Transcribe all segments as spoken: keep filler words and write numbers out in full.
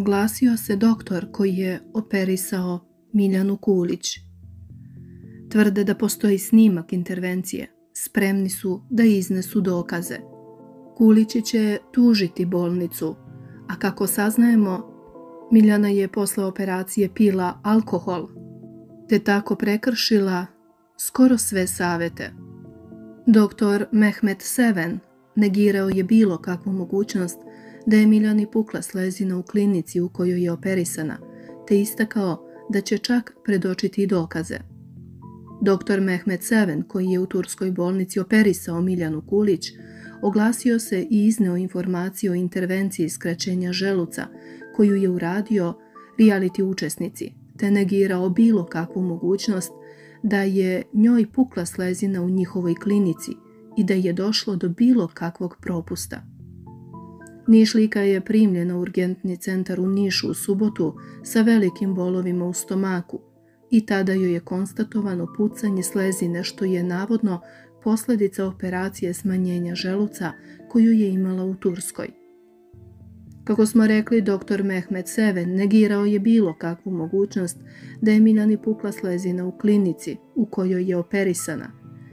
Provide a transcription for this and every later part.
Oglasio se doktor koji je operisao Miljanu Kulić. Tvrde da postoji snimak intervencije. Spremni su da iznesu dokaze. Kulići će tužiti bolnicu, a kako saznajemo, Miljana je posle operacije pila alkohol, te tako prekršila skoro sve savete. Doktor Mehmet Seven negirao je bilo kakvu mogućnost da je Miljani pukla slezina u klinici u kojoj je operisana, te istakao da će čak predočiti dokaze. Doktor Mehmet Seven, koji je u turskoj bolnici operisao Miljanu Kulić, oglasio se i izneo informaciju o intervenciji skraćenja želuca koju je uradio reality učesnici, te negirao bilo kakvu mogućnost da je njoj pukla slezina u njihovoj klinici i da je došlo do bilo kakvog propusta. Nišlijka je primljena u urgentni centar u Nišu u subotu sa velikim bolovima u stomaku i tada joj je konstatovano pucanje slezine, što je navodno posljedica operacije smanjenja želuca koju je imala u Turskoj. Kako smo rekli, doktor Mehmet Seven negirao je bilo kakvu mogućnost da je Miljani pukla slezina u klinici u kojoj je operisana.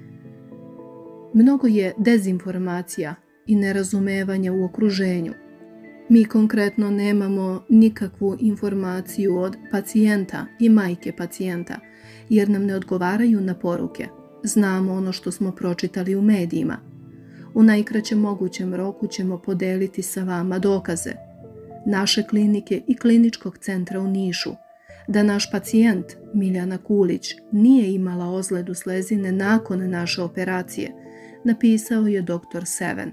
Mnogo je dezinformacija i nerazumevanja u okruženju. Mi konkretno nemamo nikakvu informaciju od pacijenta i majke pacijenta, jer nam ne odgovaraju na poruke. Znamo ono što smo pročitali u medijima. U najkraćem mogućem roku ćemo podeliti sa vama dokaze naše klinike i kliničkog centra u Nišu da naš pacijent Miljana Kulić nije imala ozljedu slezine nakon naše operacije, napisao je doktor Seven.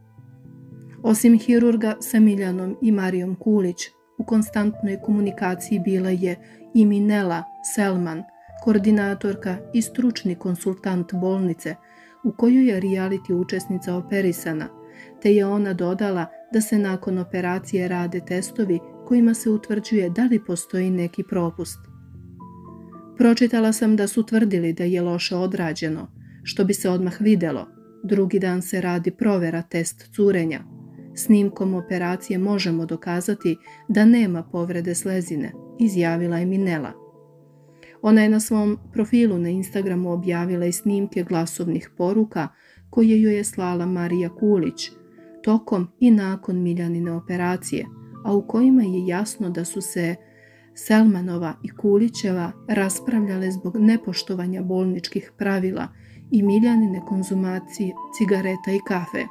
Osim hirurga sa Miljanom i Marijom Kulić, u konstantnoj komunikaciji bila je i Minela Selman, koordinatorka i stručni konsultant bolnice u kojoj je reality učesnica operisana, te je ona dodala da se nakon operacije rade testovi kojima se utvrđuje da li postoji neki propust. Pročitala sam da su tvrdili da je loše odrađeno, što bi se odmah videlo. Drugi dan se radi provera test curenja. Snimkom operacije možemo dokazati da nema povrede slezine, izjavila je Minela. Ona je na svom profilu na Instagramu objavila i snimke glasovnih poruka koje joj je slala Marija Kulić tokom i nakon Miljanine operacije, a u kojima je jasno da su se Selmanova i Kulićeva raspravljale zbog nepoštovanja bolničkih pravila i Miljanine konzumacije cigareta i kafe.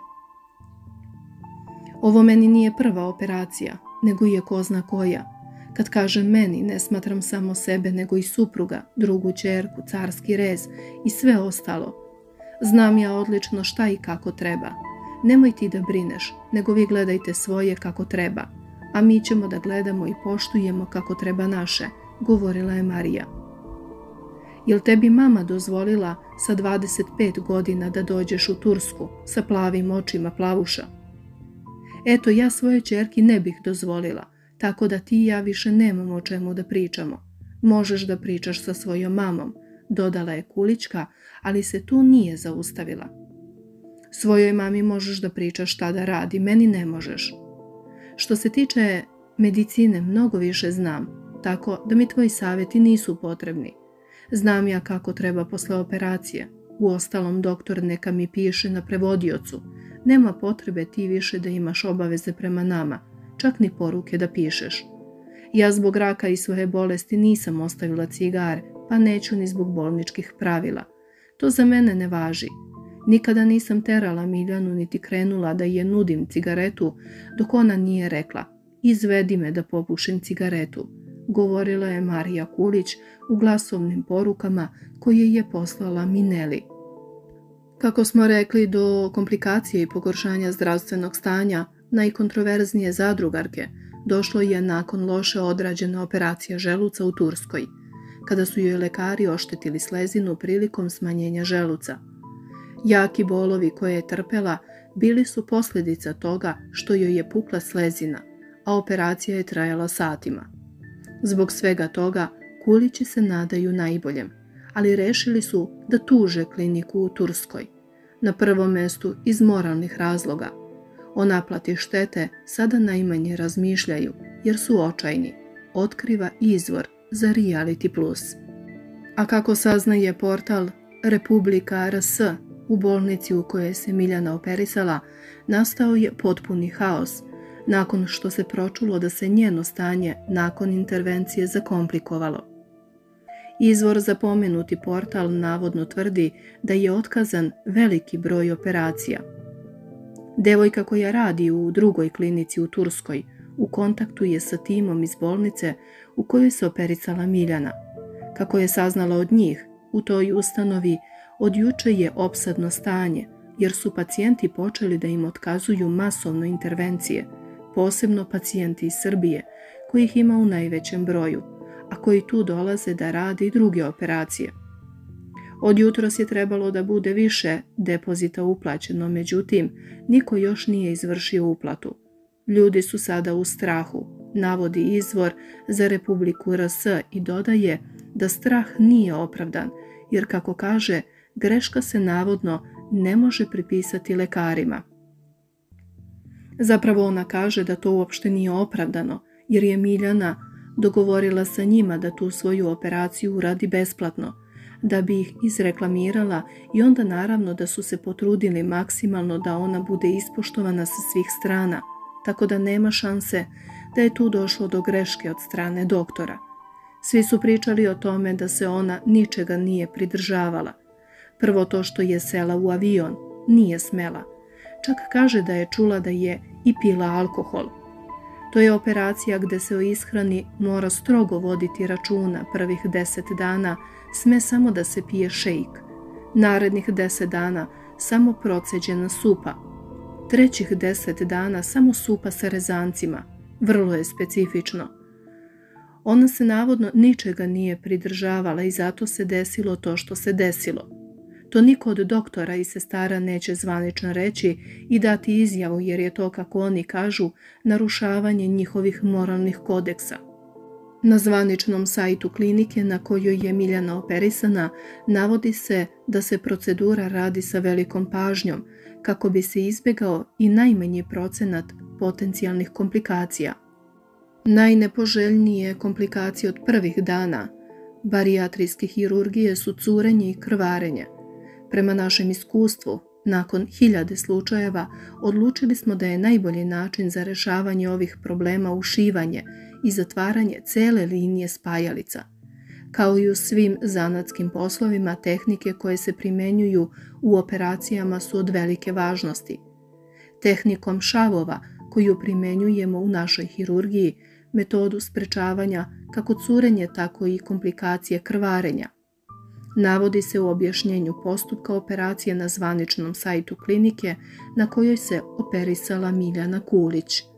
Ovo meni nije prva operacija, nego je ko zna koja. Kad kažem meni, ne smatram samo sebe, nego i supruga, drugu ćerku, carski rez i sve ostalo. Znam ja odlično šta i kako treba. Nemoj ti da brineš, nego vi gledajte svoje kako treba, a mi ćemo da gledamo i poštujemo kako treba naše, govorila je Marija. Jel tebi mama dozvolila sa dvadeset pet godina da dođeš u Tursku sa plavim očima plavuša? Eto, ja svoje ćerki ne bih dozvolila, tako da ti i ja više nemamo o čemu da pričamo. Možeš da pričaš sa svojom mamom, dodala je Kulićka, ali se tu nije zaustavila. Svojoj mami možeš da pričaš šta da radi, meni ne možeš. Što se tiče medicine, mnogo više znam, tako da mi tvoji savjeti nisu potrebni. Znam ja kako treba posle operacije. Uostalom, doktor neka mi piše na prevodiocu. Nema potrebe ti više da imaš obaveze prema nama, čak ni poruke da pišeš. Ja zbog raka i svoje bolesti nisam ostavila cigare, pa neću ni zbog bolničkih pravila. To za mene ne važi. Nikada nisam terala Miljanu niti krenula da je nudim cigaretu dok ona nije rekla izvedi me da popušim cigaretu, govorila je Marija Kulić u glasovnim porukama koje je poslala Mineli. Kako smo rekli, do komplikacije i pogoršanja zdravstvenog stanja najkontroverznije zadrugarke došlo je nakon loše odrađene operacije želuca u Turskoj, kada su joj lekari oštetili slezinu prilikom smanjenja želuca. Jaki bolovi koje je trpela bili su posljedica toga što joj je pukla slezina, a operacija je trajala satima. Zbog svega toga Kulići se nadaju najboljem, ali rešili su da tuže kliniku u Turskoj. Na prvom mestu iz moralnih razloga. O naplati štete sada najmanje razmišljaju, jer su očajni, otkriva izvor za Reality Plus. A kako saznaje portal Republika R S, u bolnici u kojoj se Miljana operisala, nastao je potpuni haos, nakon što se pročulo da se njeno stanje nakon intervencije zakomplikovalo. Izvor za pomenuti portal navodno tvrdi da je otkazan veliki broj operacija. Devojka koja radi u drugoj klinici u Turskoj u kontaktu je sa timom iz bolnice u kojoj se operisala Miljana. Kako je saznala od njih, u toj ustanovi od juče je opsadno stanje, jer su pacijenti počeli da im otkazuju masovno intervencije, posebno pacijenti iz Srbije, kojih ima u najvećem broju, a koji tu dolaze da rade i druge operacije. Od jutros je trebalo da bude više depozita uplaćeno, međutim, niko još nije izvršio uplatu. Ljudi su sada u strahu, navodi izvor za Republiku R S i dodaje da strah nije opravdan, jer kako kaže, greška se navodno ne može pripisati lekarima. Zapravo ona kaže da to uopšte nije opravdano, jer je Miljana dogovorila sa njima da tu svoju operaciju uradi besplatno, da bi ih izreklamirala i onda naravno da su se potrudili maksimalno da ona bude ispoštovana sa svih strana, tako da nema šanse da je tu došlo do greške od strane doktora. Svi su pričali o tome da se ona ničega nije pridržavala. Prvo to što je sela u avion, nije smela. Čak kaže da je čula da je i pila alkohol. To je operacija gde se o ishrani mora strogo voditi računa. Prvih deset dana sme samo da se pije šejk. Narednih deset dana samo proceđena supa. Trećih deset dana samo supa sa rezancima. Vrlo je specifično. Ona se navodno ničega nije pridržavala i zato se desilo to što se desilo. To niko od doktora i sestara neće zvanično reći i dati izjavu, jer je to, kako oni kažu, narušavanje njihovih moralnih kodeksa. Na zvaničnom sajtu klinike na kojoj je Miljana operisana navodi se da se procedura radi sa velikom pažnjom kako bi se izbjegao i najmanji procenat potencijalnih komplikacija. Najnepoželjnije komplikacije od prvih dana barijatrijske hirurgije su curenje i krvarenje. Prema našem iskustvu, nakon hiljade slučajeva, odlučili smo da je najbolji način za rešavanje ovih problema ušivanje i zatvaranje cele linije spajalica. Kao i u svim zanatskim poslovima, tehnike koje se primenjuju u operacijama su od velike važnosti. Tehnikom šavova, koju primenjujemo u našoj hirurgiji, metodu sprečavanja kako curenje, tako i komplikacije krvarenja. Navodi se u objašnjenju postupka operacije na zvaničnom sajtu klinike na kojoj se operisala Miljana Kulić.